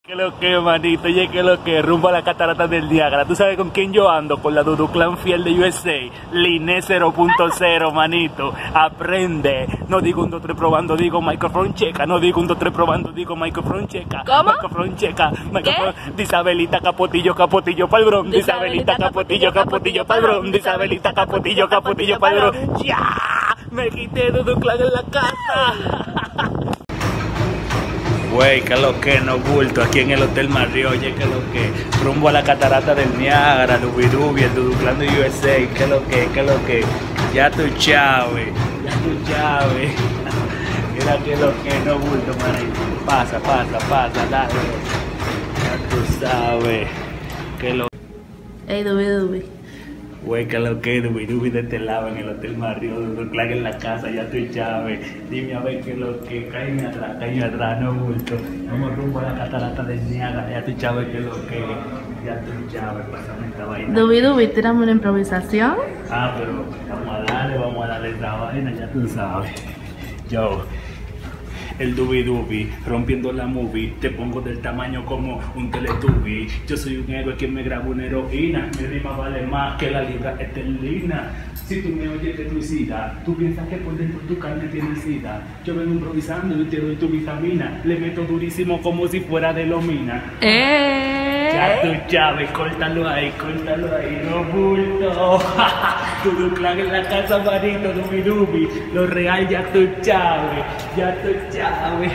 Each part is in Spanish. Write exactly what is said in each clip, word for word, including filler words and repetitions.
Que lo que, manito, oye, que lo que, rumbo a la catarata del Niágara. ¿Tú sabes con quién yo ando? Con la Dudu Clan fiel de U S A, Liné cero punto cero, manito. Aprende. No digo un dos tres probando, digo microphone checa. No digo un dos tres probando, digo microphone checa. ¿Cómo? Microphone checa. Microphone. Disabelita Capotillo, Capotillo pa'l bron. Disabelita Capotillo, Capotillo pa'l bron. Disabelita Capotillo, Capotillo pa'l bron. ¡Ya! Me quité Dudu Clan en la casa. Güey, que lo que no bulto aquí en el Hotel Marriott, oye, que lo que, rumbo a la catarata del Niágara, Dubidubi, el Dudu Clan de U S A, que lo que, que lo que, ya tu chave, ya tu chave, mira que lo que no bulto, manito, pasa, pasa, pasa, dale, ya tú sabes, que lo Ey, Dubidubi. Güey, que lo que Dubidubi de este lado en el Hotel Marriott, Dudu Clan en la casa, ya tu chave. Dime a ver que lo que, cállame atrás, cállame atrás, no bulto. Vamos rumbo a la catarata del Niágara, ya tu chave que lo que, ya tu chave, pásame esta vaina. Dubidubi, tirame una improvisación. Ah, pero vamos a darle, vamos a darle esta vaina, ya tú sabes. Yo, el Dubidubi, rompiendo la movie, te pongo del tamaño como un Teletubby. Yo soy un héroe que me grabo una heroína, mi rima vale más que la libra esterlina. Si tú me oyes de tu sida, tú piensas que por dentro tu carne tiene sida. Yo vengo improvisando y te doy tu vitamina, le meto durísimo como si fuera de lomina. Eh. Ya tú Chávez, córtalo ahí, córtalo ahí, no bulto. Dudu Clan en la casa, manito, Dubidubi. Lo real, ya tú Chávez, ya tú Chávez.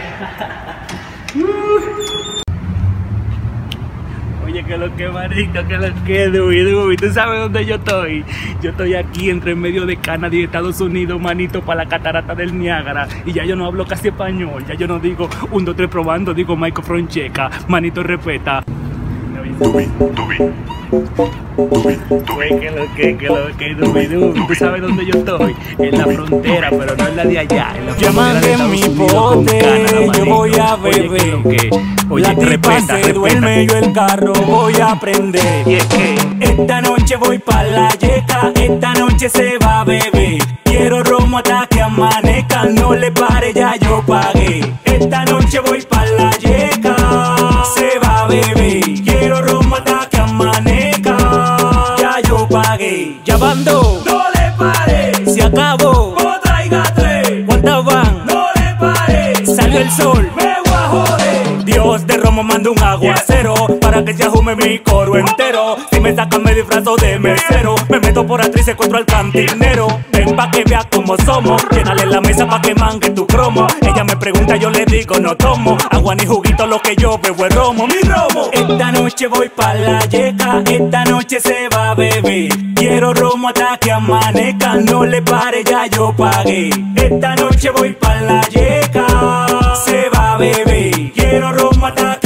Oye, que lo que, manito, que lo que, Dubidubi. ¿Tú sabes dónde yo estoy? Yo estoy aquí entre medio de Canadá y Estados Unidos, manito, para la catarata del Niágara. Y ya yo no hablo casi español, ya yo no digo un, dos, tres probando, digo microphone checa. Manito, respeta. Dubi, Dubi, Dubi, Dubi, que lo que, que lo que, Dubidubi. ¿Tú sabes dónde yo estoy? En la frontera, pero no en la de allá. En la frontera de Estados Unidos con Canadá, yo voy a beber. Oye, que lo que, oye, la tipa respeta, se duerme, respeta. yo el carro voy a prender. Y es que esta noche voy pa' la yeca, esta noche se va a beber. Quiero romo hasta que amanezca, no le pare, ya yo pagué. Esta noche voy pa' la yeca, se va a beber. Quiero romo hasta que amanezca, ya yo pagué. Ya van dos, no le pare, se acabó, o traiga tres. ¿Cuántas van? No le pare, salió el sol, me voy a joder. Dios de romo manda un aguacero para que se ajume mi coro entero. Si me sacan me disfrazo de mesero, me meto por atrás y secuestro al cantinero. Ven pa' que veas cómo somos, llénale la mesa pa' que mangue tu cromo. Ella me pregunta, yo le digo no tomo agua ni juguito, lo que yo bebo es romo, mi romo. Esta noche voy pa' la yeca, esta noche se va a beber. Quiero romo hasta que amanezca, no le pare, ya yo pagué. Esta noche voy pa' la yeca, se va a beber. Quiero romo hasta